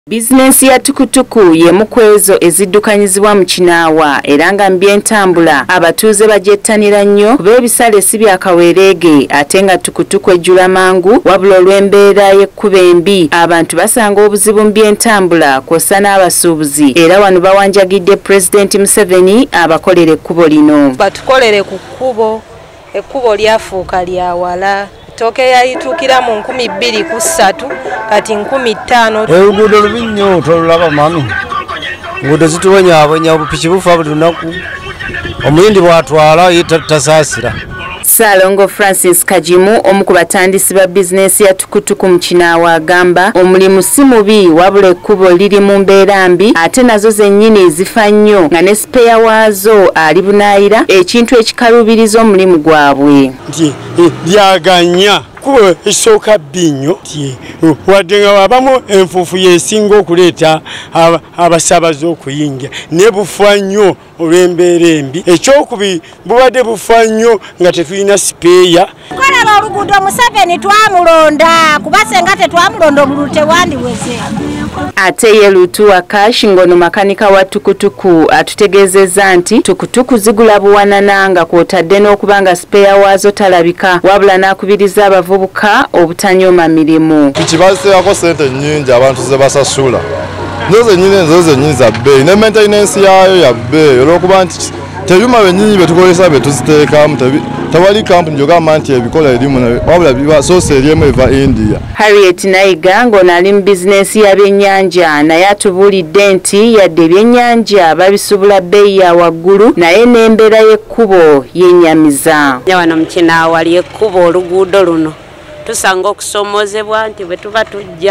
Bizinensi ya tukutuku ye mukwezo eziddukanyizibwa mu Kinaawa era nga mbyentambula abatuuze bajettanira nnyo kuba ebisale si bya kawereege ate nga tukutuku ejjula mangu wabula olw'embeera y'ekkuba embi abantu basanga obuzibu mu byentambula kw'ossa n'abasuubuzi era wano bawanjagidde Pulezidenti Museveni abakolere ekkubo lino. Batukolere ku kkubo, ekkubo lyafuuka lya wala. Toke yalitukira mu 2023 kati 15. Oluguudo lubi nnyo tolulaba mami. Nguudo zituwonyaawonya obupiki bufa buli lunaku. Omuyindi bw'atwala ye tasaasira. Salongo Francis Kajimu omu ku batandisi ba bizinensi ya tukutuku mu Kinaawa agamba omulimu si mubi wabula ekkubo liri mu mbeera mbi ate nazo zennyini zifa nnyo nga ne sipeya waazo ali bunaayira ekintu ekikalubiriza omulimu gwabwe. Lyaganya kuba esooka bbinyo wadde nga wabamu enfuufu yeesinga okuleeta abasaabaze okuyingira ne bufa nnyo olw'embeera embi. Ekyokubiri bubadde bufa nnyo nga tetulina sipeeya. Kolera oluguudo Museveni twamulonda kuba senga tetwamulonda obululu tewandiweze. Ate ye Lutuwa Kashi ngono makanika wa tukutuku atutegeezezza nti tukutuku zigula buwanana nga kw'otadde n'okubanga sipeeya waazo talabika wabula n'akubiriza abavubuka obutanyooma mirimu. Tukibaseeko ssente nnyingi abantu ze basasula. Ezo zennyini za bbeeyi ne maintenance yaayo ya bbeeyi olw'okuba nti tebyuma bennyini bye tukozesa bye tuziteekamu tewali kampuni gyogamba nti ebikola erimu wabula biba soose eryemu eva India. Harriet Nayiga ng'ono ali mu bizinensi ya byennyanja naye atubuulidde nti yadde ebyennyanja babisubula bbeeyi ya waggulu naye n'embeera y'ekkubo yennyamiza. Wano mu Kinaawa ly'ekkubo oluguudo luno tusanga okusomoozebwa nti bwe tuba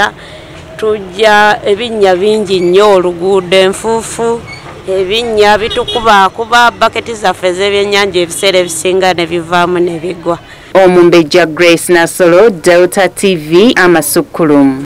tujja ebinnya bingi nnyo oluguudo enfuufu ebinnya bitukubakuba baketi zaffe ez'ebyennyanja ebiseera ebisinga ne bivaamu ne bigwa. Omumbejja Grace Nasolo, Delta TV, Amasukkulumu.